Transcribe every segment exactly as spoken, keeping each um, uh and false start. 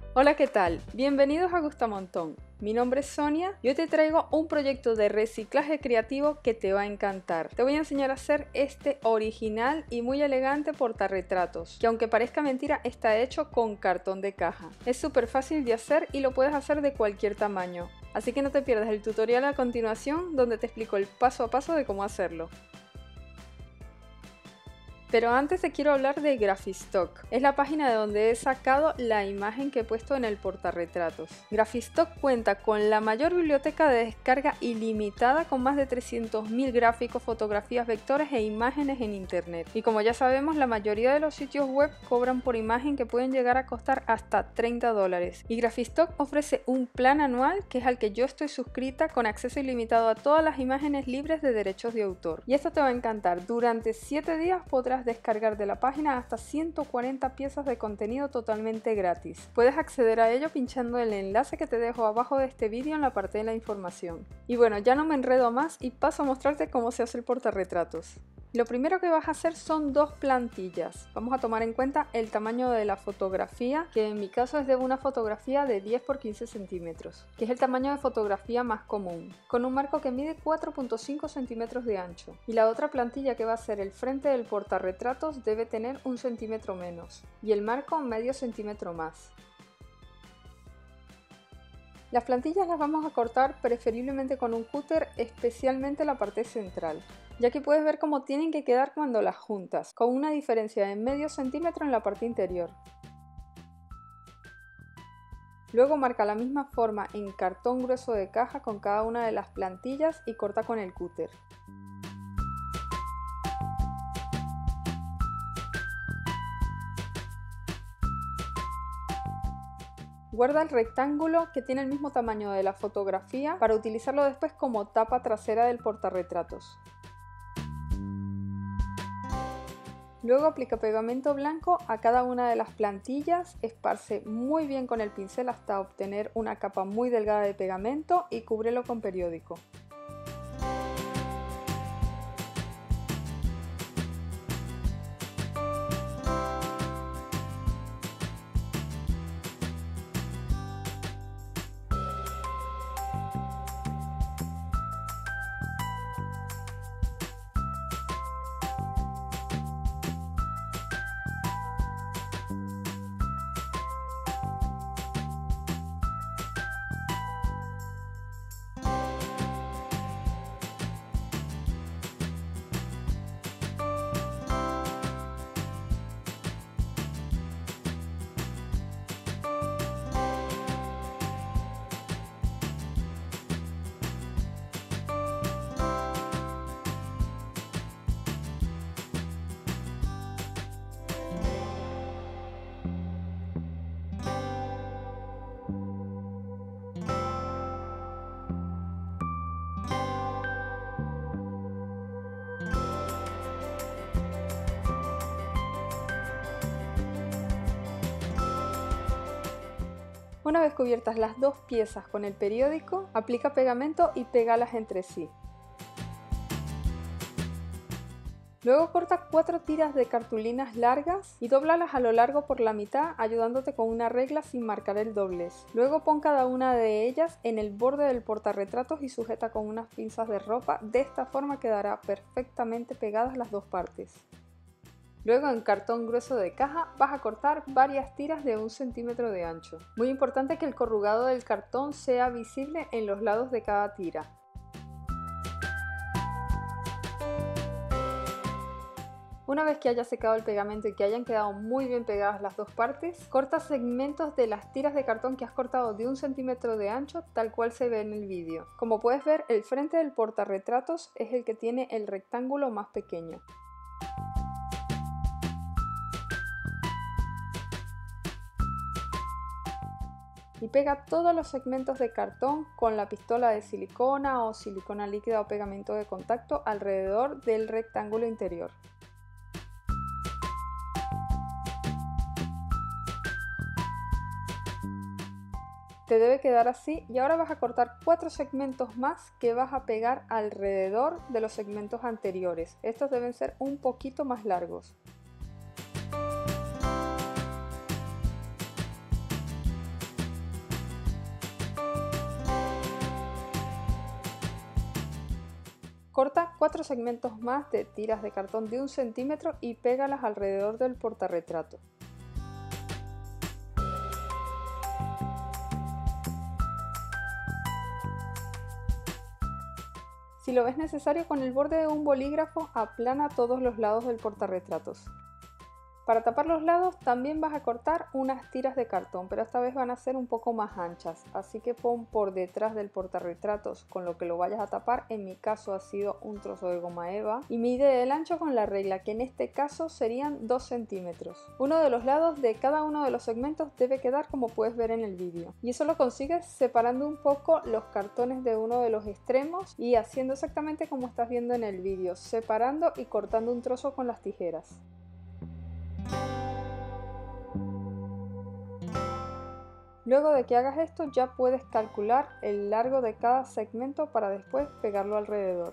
Hola, ¿qué tal? Bienvenidos a Gustamontón. Mi nombre es Sonia y hoy te traigo un proyecto de reciclaje creativo que te va a encantar. Te voy a enseñar a hacer este original y muy elegante portarretratos, que aunque parezca mentira está hecho con cartón de caja. Es súper fácil de hacer y lo puedes hacer de cualquier tamaño. Así que no te pierdas el tutorial a continuación donde te explico el paso a paso de cómo hacerlo. Pero antes te quiero hablar de Graphistock. Es la página de donde he sacado la imagen que he puesto en el portarretratos. Graphistock cuenta con la mayor biblioteca de descarga ilimitada con más de trescientos mil gráficos, fotografías, vectores e imágenes en internet. Y como ya sabemos, la mayoría de los sitios web cobran por imagen que pueden llegar a costar hasta treinta dólares. Y Graphistock ofrece un plan anual que es al que yo estoy suscrita con acceso ilimitado a todas las imágenes libres de derechos de autor. Y esto te va a encantar. Durante siete días podrás descargar de la página hasta ciento cuarenta piezas de contenido totalmente gratis. Puedes acceder a ello pinchando el enlace que te dejo abajo de este vídeo en la parte de la información. Y bueno, ya no me enredo más y paso a mostrarte cómo se hace el portarretratos. Lo primero que vas a hacer son dos plantillas. Vamos a tomar en cuenta el tamaño de la fotografía, que en mi caso es de una fotografía de diez por quince centímetros, que es el tamaño de fotografía más común, con un marco que mide cuatro punto cinco centímetros de ancho. Y la otra plantilla, que va a ser el frente del portarretratos, debe tener un centímetro menos, y el marco medio centímetro más. Las plantillas las vamos a cortar preferiblemente con un cúter, especialmente la parte central, ya que puedes ver cómo tienen que quedar cuando las juntas, con una diferencia de medio centímetro en la parte interior. Luego marca la misma forma en cartón grueso de caja con cada una de las plantillas y corta con el cúter. Guarda el rectángulo que tiene el mismo tamaño de la fotografía para utilizarlo después como tapa trasera del portarretratos. Luego aplica pegamento blanco a cada una de las plantillas, esparce muy bien con el pincel hasta obtener una capa muy delgada de pegamento y cúbrelo con periódico. Una vez cubiertas las dos piezas con el periódico, aplica pegamento y pégalas entre sí. Luego corta cuatro tiras de cartulinas largas y dóblalas a lo largo por la mitad, ayudándote con una regla sin marcar el doblez. Luego pon cada una de ellas en el borde del portarretratos y sujeta con unas pinzas de ropa. De esta forma quedará perfectamente pegadas las dos partes. Luego en cartón grueso de caja vas a cortar varias tiras de un centímetro de ancho. Muy importante que el corrugado del cartón sea visible en los lados de cada tira. Una vez que haya secado el pegamento y que hayan quedado muy bien pegadas las dos partes, corta segmentos de las tiras de cartón que has cortado de un centímetro de ancho, tal cual se ve en el vídeo. Como puedes ver, el frente del portarretratos es el que tiene el rectángulo más pequeño. Y pega todos los segmentos de cartón con la pistola de silicona o silicona líquida o pegamento de contacto alrededor del rectángulo interior. Te debe quedar así y ahora vas a cortar cuatro segmentos más que vas a pegar alrededor de los segmentos anteriores. Estos deben ser un poquito más largos. Corta cuatro segmentos más de tiras de cartón de un centímetro y pégalas alrededor del portarretrato. Si lo ves necesario, con el borde de un bolígrafo aplana todos los lados del portarretratos. Para tapar los lados también vas a cortar unas tiras de cartón, pero esta vez van a ser un poco más anchas, así que pon por detrás del portarretratos con lo que lo vayas a tapar. En mi caso ha sido un trozo de goma eva, y mide el ancho con la regla, que en este caso serían dos centímetros. Uno de los lados de cada uno de los segmentos debe quedar como puedes ver en el vídeo, y eso lo consigues separando un poco los cartones de uno de los extremos y haciendo exactamente como estás viendo en el vídeo, separando y cortando un trozo con las tijeras. Luego de que hagas esto, ya puedes calcular el largo de cada segmento para después pegarlo alrededor.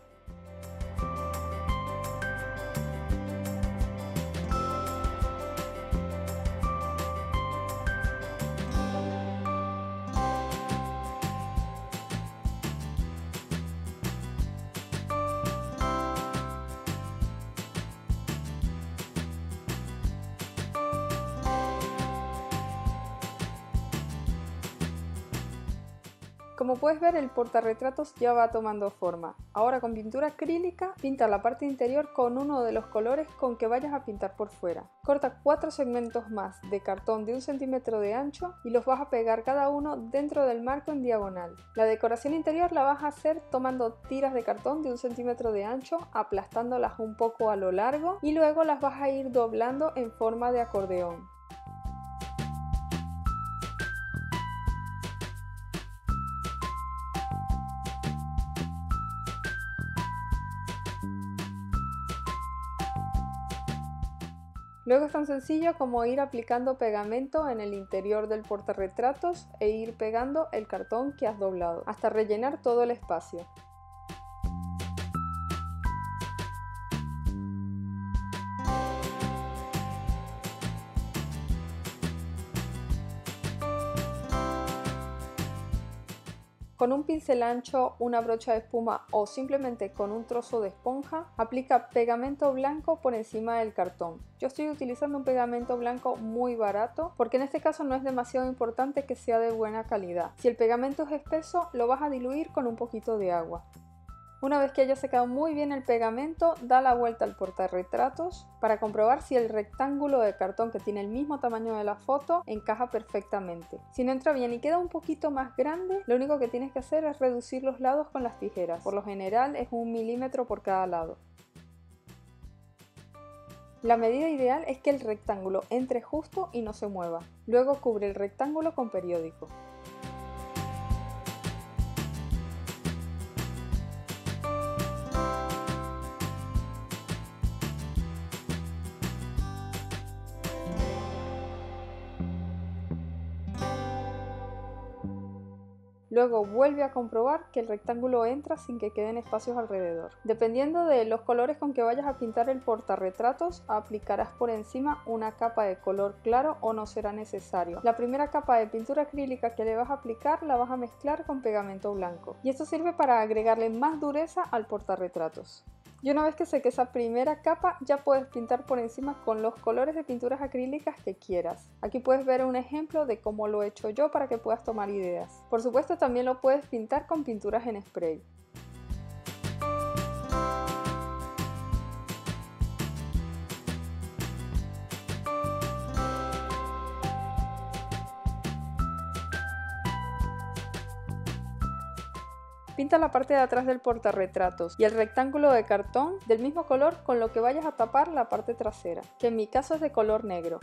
Como puedes ver, el portarretratos ya va tomando forma. Ahora, con pintura acrílica, pinta la parte interior con uno de los colores con que vayas a pintar por fuera. Corta cuatro segmentos más de cartón de un centímetro de ancho y los vas a pegar cada uno dentro del marco en diagonal. La decoración interior la vas a hacer tomando tiras de cartón de un centímetro de ancho, aplastándolas un poco a lo largo, y luego las vas a ir doblando en forma de acordeón. Luego es tan sencillo como ir aplicando pegamento en el interior del portarretratos e ir pegando el cartón que has doblado hasta rellenar todo el espacio. Con un pincel ancho, una brocha de espuma o simplemente con un trozo de esponja, aplica pegamento blanco por encima del cartón. Yo estoy utilizando un pegamento blanco muy barato porque en este caso no es demasiado importante que sea de buena calidad. Si el pegamento es espeso, lo vas a diluir con un poquito de agua. Una vez que haya secado muy bien el pegamento, da la vuelta al portarretratos para comprobar si el rectángulo de cartón, que tiene el mismo tamaño de la foto, encaja perfectamente. Si no entra bien y queda un poquito más grande, lo único que tienes que hacer es reducir los lados con las tijeras. Por lo general es un milímetro por cada lado. La medida ideal es que el rectángulo entre justo y no se mueva. Luego cubre el rectángulo con periódico. Luego vuelve a comprobar que el rectángulo entra sin que queden espacios alrededor. Dependiendo de los colores con que vayas a pintar el portarretratos, aplicarás por encima una capa de color claro o no será necesario. La primera capa de pintura acrílica que le vas a aplicar la vas a mezclar con pegamento blanco. Y esto sirve para agregarle más dureza al portarretratos. Y una vez que seque esa primera capa, ya puedes pintar por encima con los colores de pinturas acrílicas que quieras. Aquí puedes ver un ejemplo de cómo lo he hecho yo para que puedas tomar ideas. Por supuesto, también lo puedes pintar con pinturas en spray. Pinta la parte de atrás del portarretratos y el rectángulo de cartón del mismo color con lo que vayas a tapar la parte trasera, que en mi caso es de color negro.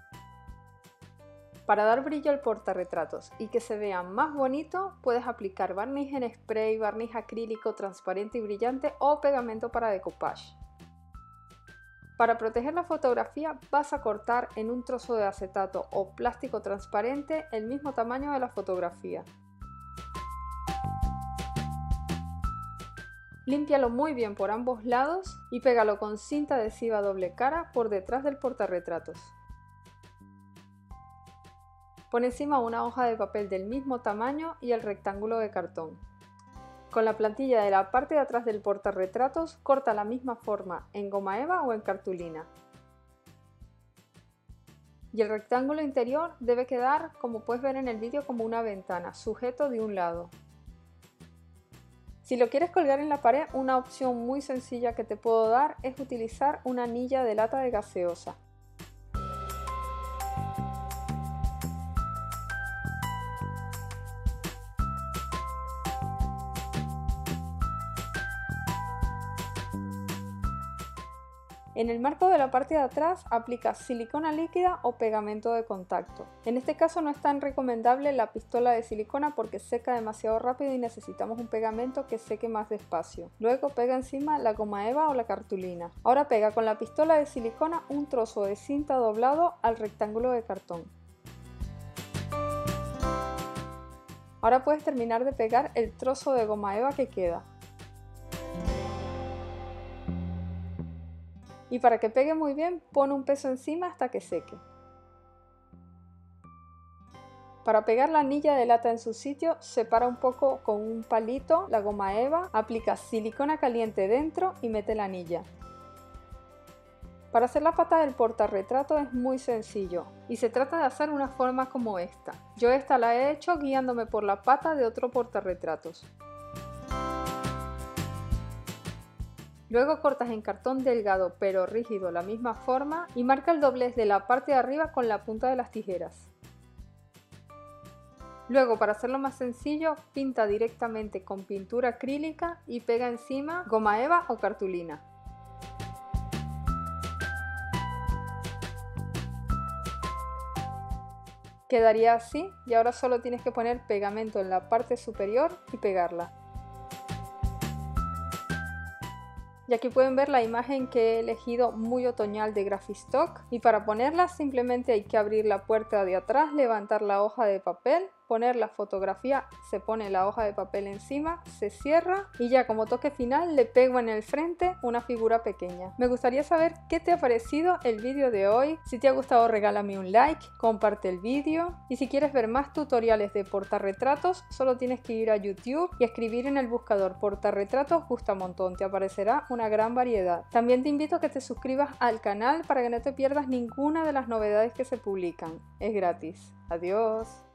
Para dar brillo al portarretratos y que se vea más bonito, puedes aplicar barniz en spray, barniz acrílico transparente y brillante o pegamento para decoupage. Para proteger la fotografía vas a cortar en un trozo de acetato o plástico transparente el mismo tamaño de la fotografía. Límpialo muy bien por ambos lados y pégalo con cinta adhesiva doble cara por detrás del portarretratos. Pon encima una hoja de papel del mismo tamaño y el rectángulo de cartón. Con la plantilla de la parte de atrás del portarretratos, corta la misma forma en goma eva o en cartulina. Y el rectángulo interior debe quedar, como puedes ver en el vídeo, como una ventana, sujeto de un lado. Si lo quieres colgar en la pared, una opción muy sencilla que te puedo dar es utilizar una anilla de lata de gaseosa. En el marco de la parte de atrás aplicas silicona líquida o pegamento de contacto. En este caso no es tan recomendable la pistola de silicona porque seca demasiado rápido y necesitamos un pegamento que seque más despacio. Luego pega encima la goma eva o la cartulina. Ahora pega con la pistola de silicona un trozo de cinta doblado al rectángulo de cartón. Ahora puedes terminar de pegar el trozo de goma eva que queda. Y para que pegue muy bien, pon un peso encima hasta que seque. Para pegar la anilla de lata en su sitio, separa un poco con un palito la goma eva, aplica silicona caliente dentro y mete la anilla. Para hacer la pata del portarretrato es muy sencillo y se trata de hacer una forma como esta. Yo esta la he hecho guiándome por la pata de otro portarretratos. Luego cortas en cartón delgado pero rígido la misma forma y marca el doblez de la parte de arriba con la punta de las tijeras. Luego, para hacerlo más sencillo, pinta directamente con pintura acrílica y pega encima goma eva o cartulina. Quedaría así y ahora solo tienes que poner pegamento en la parte superior y pegarla. Y aquí pueden ver la imagen que he elegido muy otoñal de Graphistock, y para ponerla simplemente hay que abrir la puerta de atrás, levantar la hoja de papel, poner la fotografía, se pone la hoja de papel encima, se cierra y ya como toque final le pego en el frente una figura pequeña. Me gustaría saber qué te ha parecido el vídeo de hoy. Si te ha gustado, regálame un like, comparte el vídeo y si quieres ver más tutoriales de portarretratos solo tienes que ir a YouTube y escribir en el buscador portarretratos Gustamontón, te aparecerá una gran variedad. También te invito a que te suscribas al canal para que no te pierdas ninguna de las novedades que se publican. Es gratis. Adiós.